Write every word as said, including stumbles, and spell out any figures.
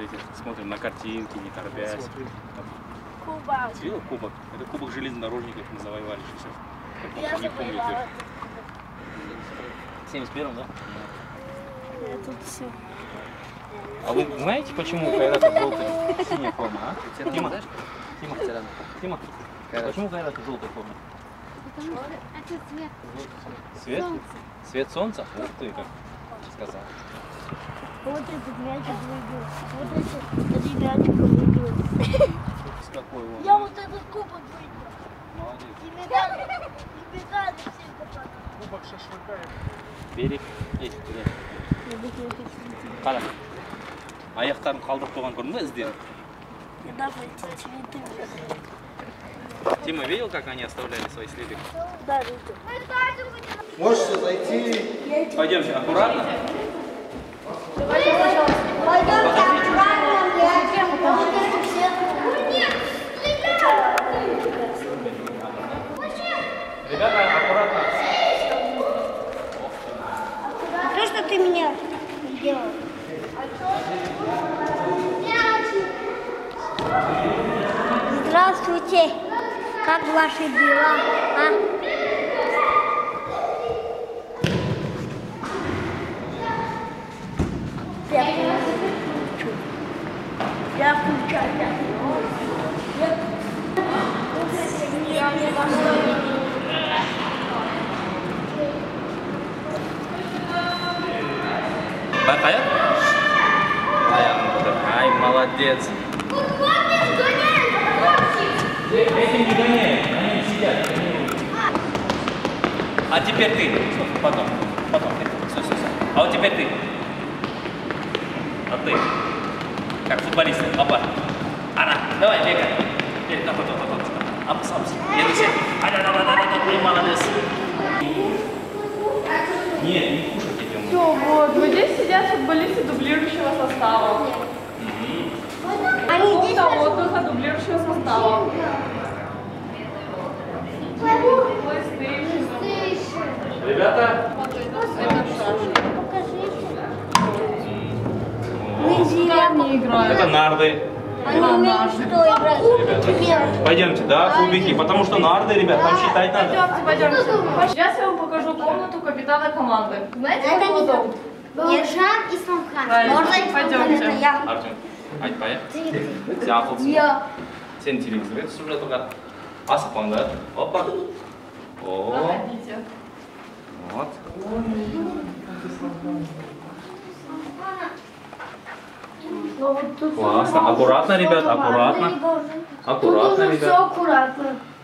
смотрите, смотрим на картинки, не торопясь. Кубок. Видел кубок? Это кубок железнодорожников мы завоевали сейчас. Я не помните. завоевала. В семьдесят первом, да? Я тут все. А вы знаете, почему Кайрата желтая синяя форма, а? Тима, Тима, Тима, почему Кайрата желтая форма? Потому что это свет. Свет? Солнце. Свет солнца? Ух ты, как сказал. Вот этот мячик выиграл. Вот этот мячик выиграл. С какой он? Я вот этот кубок выиграл. Молодец. И медали, и медали всем попадали. Кубок шашлыка. Берег. Ей, Қара. Аяқтарын қалдырып қойған көрдің бе іздерін? Я даже эти цветы выиграл. Тима, видел, как они оставляли свои следы? Да, видел. Можете зайти. Пойдемте аккуратно. Пойдемте аккуратно, мячик. Потому все... Ребята, аккуратно. То, что ты меня сделал. Здравствуйте. Как ваши дела? А? Я включу. Я включаю. Я Байқая? Аяғын бұдыр. Ай, молодец. Этим не гоняй, они сидят. А теперь ты. Потом. Потом ты. Все, все, все. А вот теперь ты. А ты. Как футболист. Опа. Ана, давай, бегай. Бегай, так, так, так, так. Апс, апс. Еду все. Ада, да, да, да, да, ты молодец. Нет, не кушать идем. Все, вот. Вот здесь сидят футболисты дублирующего состава. Они здесь Пункта отдыха дублирующего состава. Ребята, Вот это шашки. Мы Не играют. это нарды. Они умеют что играть? Ребята, пойдемте, да, кубики, потому что нарды, ребят, там считать надо. Пойдемте, пойдемте. Сейчас я вам покажу комнату капитана команды. Знаете, как его зовут? Ержан Исламхан. Правильно. Можно Пойдемте. это я? Артем, айтпай, сен ақылсың. Я. Сен телевизорға түсіп жатырға. Асықпаңдар. Опа. О, Заходите. вот. Ну, вот тут Классно. Аккуратно, ребят, аккуратно. Аккуратно, Тут нужно все ребят. аккуратно.